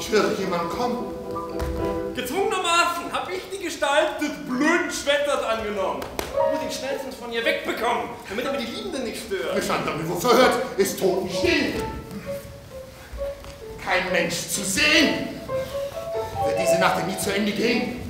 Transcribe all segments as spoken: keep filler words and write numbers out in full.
Ich höre jemand kommen. Gezwungenermaßen habe ich die Gestalt des blöden Schwetters angenommen. Ich muss ihn schnellstens von ihr wegbekommen, damit er mir die Liebende nicht stört. Mir stand damit, wo verhört, ist totenstill. Kein Mensch zu sehen. Wird diese Nacht denn nie zu Ende gehen?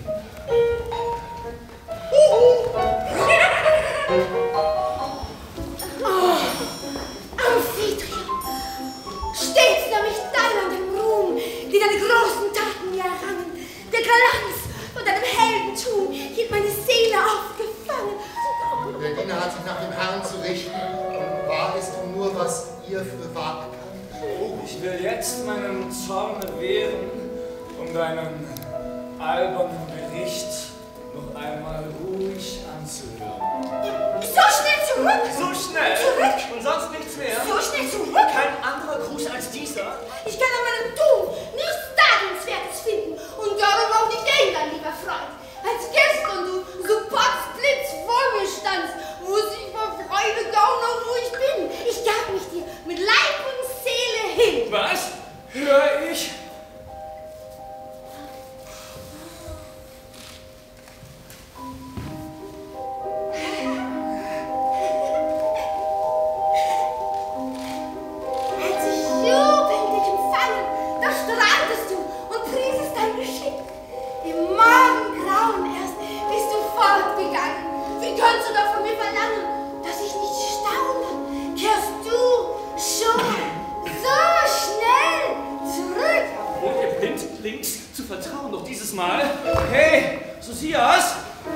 Amphitryon, stets nahm ich dein an den Ruhm, die deine großen Taten mir errangen. Der Glanz von deinem Heldentum hielt meine Seele aufgefangen. Der Diener hat sich nach dem Herrn zu richten, und wahr ist nur, was ihr für wahr erkannt. Ich will jetzt meinen Zorne wehren, um deinen albernen Bericht noch einmal ruhig anzuhören. So schnell zurück! So schnell? Zurück! Und sonst nichts mehr? So schnell zurück! Kein anderer Gruß als dieser? Ich kann an meinem Tun nichts Dankenswertes finden und darum auch nicht ändern, lieber Freund. Als gestern du so potzblitz vor mir standst, muss ich vor Freude kaum noch, wo ich bin. Ich gab mich dir mit Leib und Seele hin. Was? Hör ich? Als ich jubelnd dich empfangen, da strahltest du und priesest dein Geschick. Im Morgengrauen erst bist du fortgegangen. Wie kannst du doch von mir verlangen, dass ich nicht staune? Kehrst du schon so schnell zurück? Und ihr blindlings zu vertrauen, doch dieses Mal. Hey, Sosias!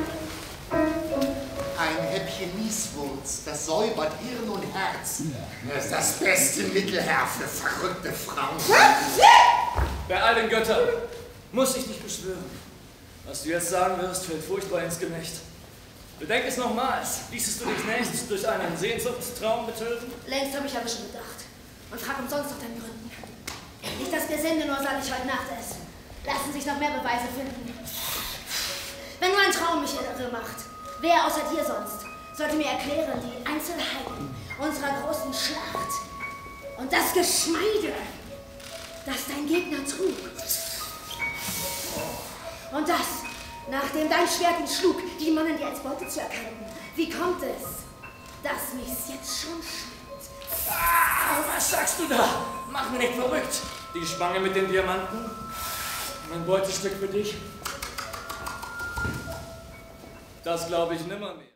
Ein Häppchen Mieswurz, das säubert Hirn und Herz. Das ist das beste Mittel, Herr, für verrückte Frauen. Bei all den Göttern muss ich dich beschwören. Was du jetzt sagen wirst, fällt furchtbar ins Gemächt. Bedenk es nochmals. Ließest du dich nicht durch einen Sehnsuchtstraum betören? Längst habe ich aber schon gedacht. Und frag umsonst nach deinen Gründen. Nicht das Gesinde nur soll ich heute Nacht essen. Lassen sich noch mehr Beweise finden. Wenn nur ein Traum mich irre macht, wer außer dir sonst sollte mir erklären die Einzelheiten unserer großen Schlacht und das Geschmeide, das dein Gegner trug. Und das, nachdem dein Schwert ihn schlug, die Mannen dir als Beute zu erkennen. Wie kommt es, dass mich's jetzt schon schmeckt? Ah, was sagst du da? Mach mich nicht verrückt. Die Spange mit den Diamanten, mein Beutestück für dich. Das glaube ich nimmer mehr.